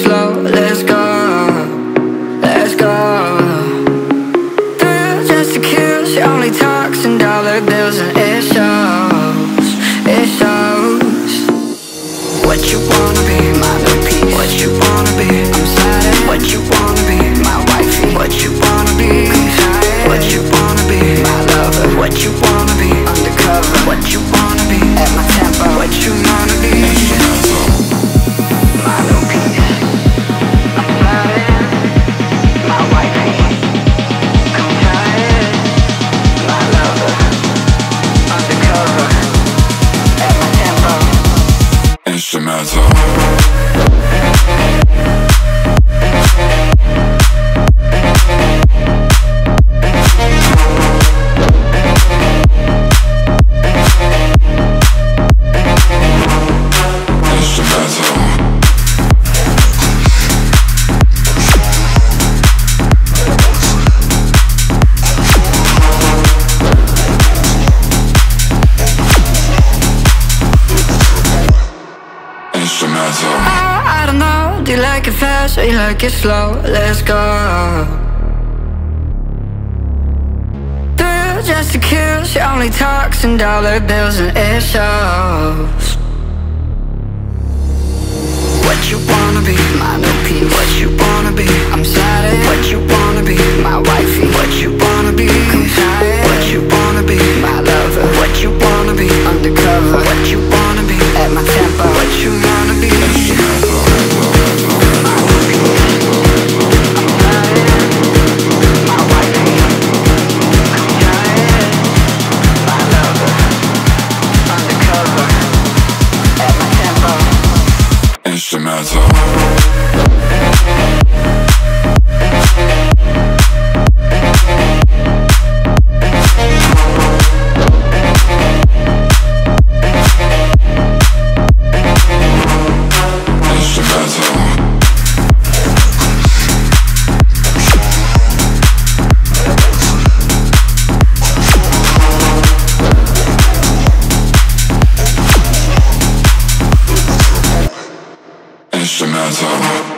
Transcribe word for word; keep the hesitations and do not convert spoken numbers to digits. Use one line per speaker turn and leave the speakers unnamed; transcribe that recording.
slow. Let's go, let's go. Thrill just to kill, she only talks in dollar bills, and it shows, it shows. What you wanna be, my new piece. What you wanna be, I'm sliding. What you wanna be, my wifey. What you wanna be, I'm tired. What you wanna be, my lover. What you wanna be, undercover. What you wanna be, at my tempo. What you wanna be, my new piece. I'm sliding, my wifey. I'm tired, my lover. Undercover, at my tempo.
Instrumental.
I, I don't know, do you like it fast or you like it slow? Let's go. Thrill just to kill, she only talks in dollar bills, and it shows. What you wanna be, my new piece. What you wanna be, I'm sliding. What you wanna be, my wifey. What you wanna be, I'm tired. What you wanna be, my lover. What you wanna be, undercover. What you wanna be, at my tempo. What you wanna be,
instrumental. Instrumental.